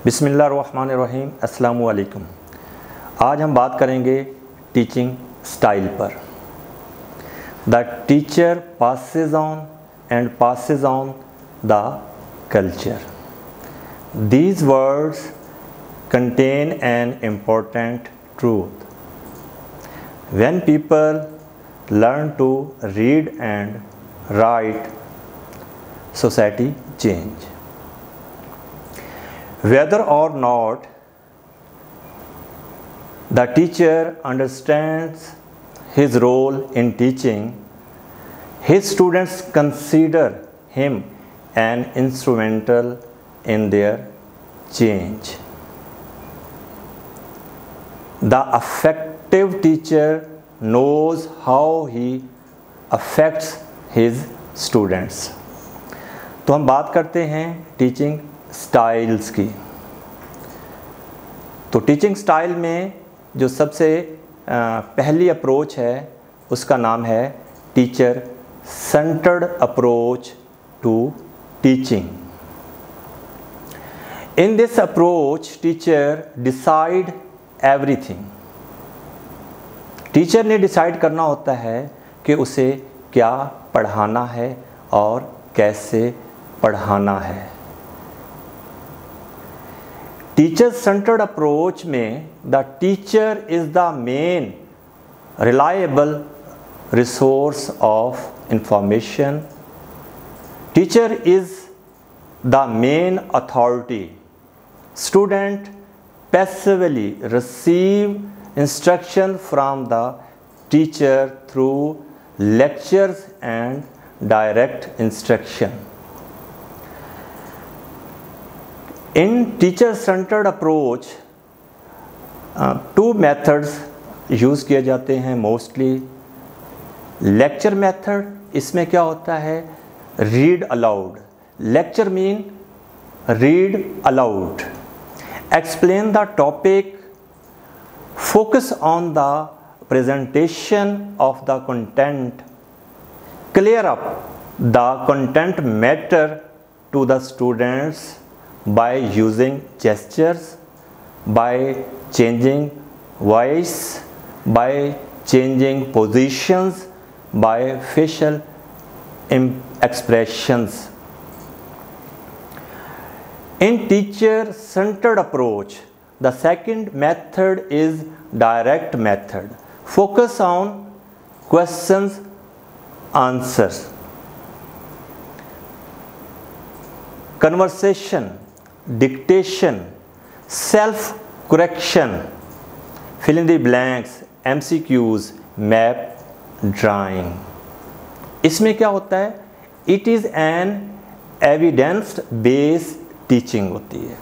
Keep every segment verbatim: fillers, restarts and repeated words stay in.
बिस्मिल्लाहिर्रहमानिर्रहीम, अस्सलामु अलैकुम। आज हम बात करेंगे टीचिंग स्टाइल पर। The teacher passes on and passes on the culture. These words contain an important truth. When people learn to read and write, society change. Whether or not the teacher understands his role in teaching, his students consider him an instrumental in their change. The effective teacher knows how he affects his students. तो हम बात करते हैं teaching styles की। तो teaching style में जो सबसे पहली अप्रोच है उसका नाम है teacher centred approach to teaching. In this approach, teacher decide everything. Teacher ने डिसाइड करना होता है कि उसे क्या पढ़ाना है और कैसे पढ़ाना है। टीचर सेंटर्ड अप्रोच में the teacher is the main reliable resource of information. Teacher is the main authority. Student passively receive instruction from the teacher through lectures and direct instruction. In teacher-centered approach, uh, two methods use किए जाते हैं mostly. Lecture method, इसमें क्या होता है? Read aloud. Lecture mean read aloud. Explain the topic, focus on the presentation of the content, clear up the content matter to the students by using gestures, by changing voice, by changing positions, by facial expressions. In teacher-centered approach, the second method is direct method. Focus on questions, answers. Conversation, dictation, self-correction, fill in the blanks, M C Qs, map, drawing. इसमें क्या होता है? It is an evidence-based teaching होती है।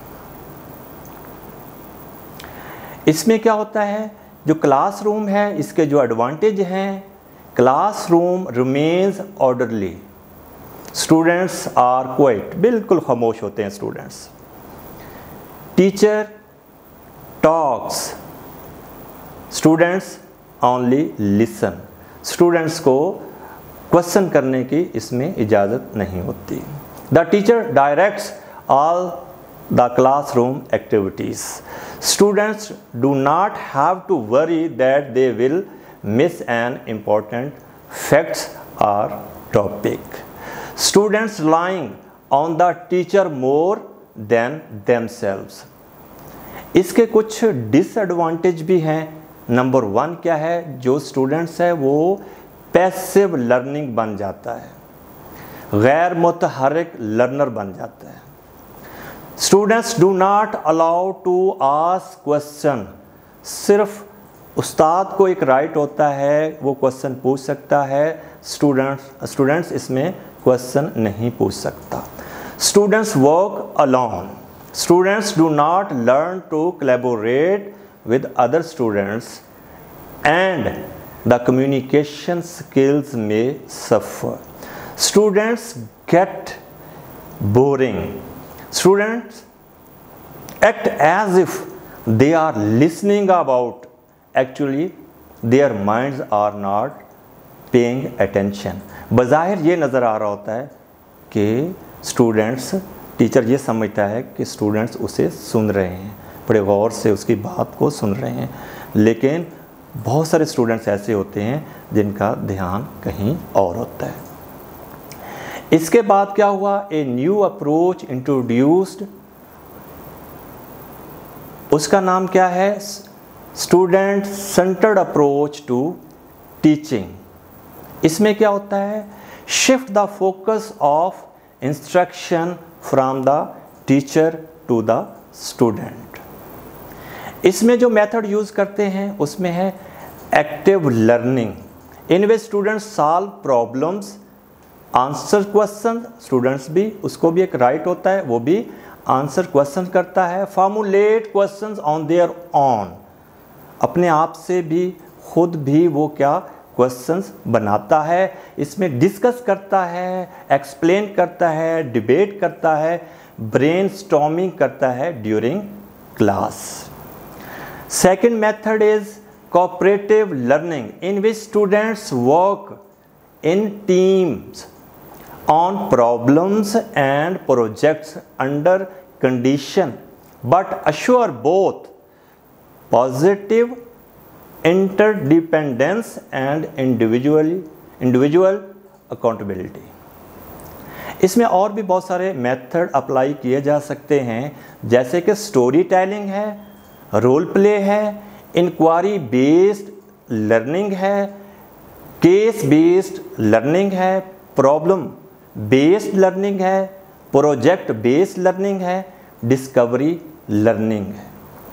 इसमें क्या होता है? जो क्लासरूम है इसके जो एडवांटेज हैं, classroom remains orderly, students are quiet, बिल्कुल खामोश होते हैं students. Teacher talks, students only listen. Students को क्वेश्चन करने की इसमें इजाज़त नहीं होती। The teacher directs all the classroom activities. Students do not have to worry that they will miss an important fact or topic. Students relying on the teacher more than themselves. इसके कुछ disadvantage भी हैं। Number one क्या है? जो students है वो passive learning बन जाता है, गैर मुतहर्रिक लर्नर बन जाता है। Students do not allow to ask question. सिर्फ उस्ताद को एक राइट होता है, वो क्वेश्चन पूछ सकता है, स्टूडेंट्स स्टूडेंट्स इसमें क्वेश्चन नहीं पूछ सकता। Students work alone. Students do not learn to collaborate with other students and the communication skills may suffer. Students get boring. Students act as if they are listening about, actually their minds are not paying attention. बज़ाहिर ये नज़र आ रहा होता है कि students teacher ये समझता है कि स्टूडेंट्स उसे सुन रहे हैं, बड़े गौर से उसकी बात को सुन रहे हैं, लेकिन बहुत सारे स्टूडेंट्स ऐसे होते हैं जिनका ध्यान कहीं और होता है। इसके बाद क्या हुआ, ए न्यू अप्रोच इंट्रोड्यूस्ड, उसका नाम क्या है, student centred approach to teaching. इसमें क्या होता है, shift the focus of instruction from the teacher to the student. इसमें जो मेथड यूज़ करते हैं उसमें है active learning, in which students solve problems, answer question, students भी, उसको भी एक राइट होता है, वो भी आंसर क्वेश्चन करता है, formulate questions on their own, अपने आप से भी खुद भी वो क्या क्वेश्चंस बनाता है, इसमें डिस्कस करता है, एक्सप्लेन करता है, डिबेट करता है, ब्रेनस्टॉर्मिंग करता है during class. Second method is cooperative learning, in which students work in teams on problems and projects under condition but assure both positive interdependence and individual individual accountability। इसमें और भी बहुत सारे मेथड अप्लाई किए जा सकते हैं, जैसे कि स्टोरी टेलिंग है, रोल प्ले है, इंक्वायरी बेस्ड लर्निंग है, केस बेस्ड लर्निंग है, प्रॉब्लम बेस्ड लर्निंग है, प्रोजेक्ट बेस्ड लर्निंग है, डिस्कवरी लर्निंग है।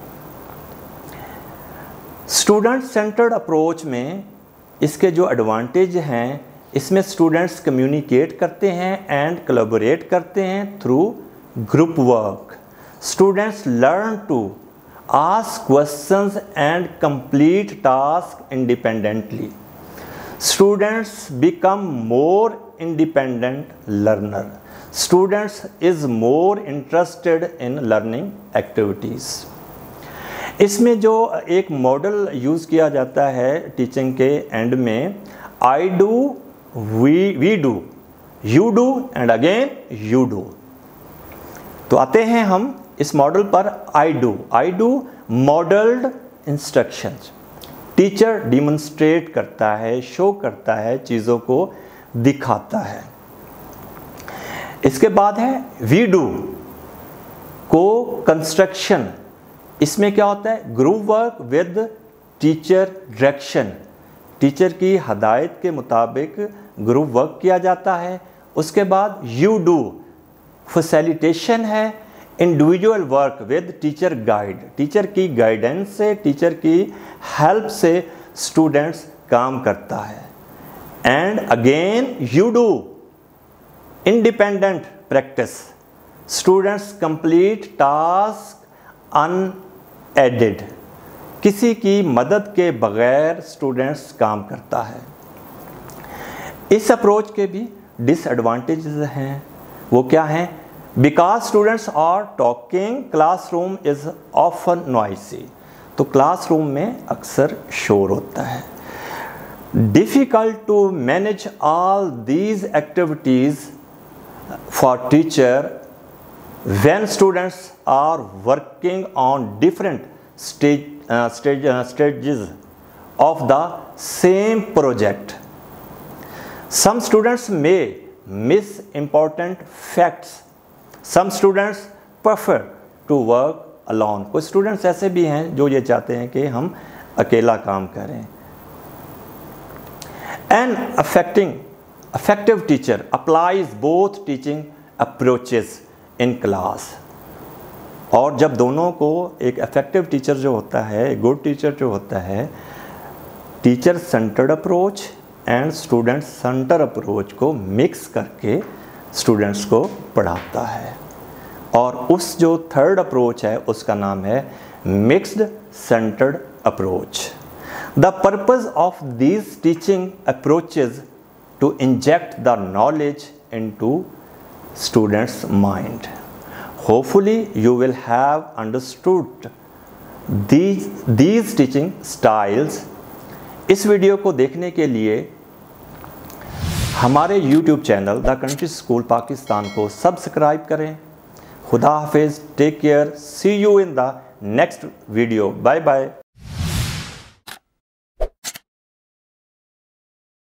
स्टूडेंट सेंटर्ड अप्रोच में इसके जो एडवांटेज हैं, इसमें स्टूडेंट्स कम्युनिकेट करते हैं एंड कोलैबोरेट करते हैं through group work. Students learn to ask questions and complete task independently. Students become more independent learner. Students is more interested in learning activities. इसमें जो एक मॉडल यूज़ किया जाता है टीचिंग के एंड में, I do, we we do, you do and again you do। तो आते हैं हम इस मॉडल पर I do। I do modeled instructions, teacher demonstrate करता है, शो करता है, चीज़ों को दिखाता है। इसके बाद है वी डू, को कंस्ट्रक्शन, इसमें क्या होता है, group work with teacher direction, teacher की हदायत के मुताबिक ग्रुप वर्क किया जाता है। उसके बाद यू डू, फैसिलिटेशन है, individual work with teacher guide, teacher की गाइडेंस से, टीचर की हेल्प से स्टूडेंट्स काम करता है। And again you do, independent practice, students complete task unaided, किसी की मदद के बगैर स्टूडेंट्स काम करता है। इस अप्रोच के भी डिसएडवांटेजेस हैं, वो क्या हैं, because students are talking classroom is often noisy, तो क्लासरूम में अक्सर शोर होता है। Difficult to manage all these activities for teacher when students are working on different stage stage stages of the same project. Some students may miss important facts, some students prefer to work alone, कुछ students ऐसे भी हैं जो ये चाहते हैं कि हम अकेला काम करें। An affecting effective teacher applies both teaching approaches in class। और जब दोनों को एक इफेक्टिव टीचर जो होता है, गुड टीचर जो होता है, teacher centred approach and student centre approach को मिक्स करके स्टूडेंट्स को पढ़ाता है। और उस जो थर्ड अप्रोच है उसका नाम है mixed centred approach. The purpose of these teaching approaches to inject the knowledge into students' mind. Hopefully you will have understood these these teaching styles। इस वीडियो को देखने के लिए हमारे YouTube channel the country school Pakistan को subscribe करें, खुदा हाफिज़, take care, see you in the next video, bye bye.